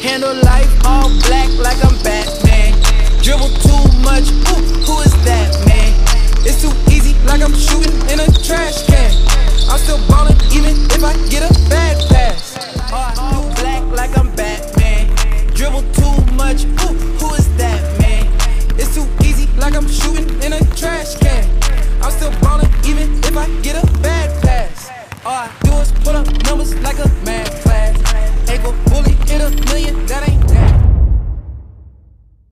Handle life all black like I'm Batman. Dribble too much, ooh, who is that, man? It's too easy like I'm shooting in a trap.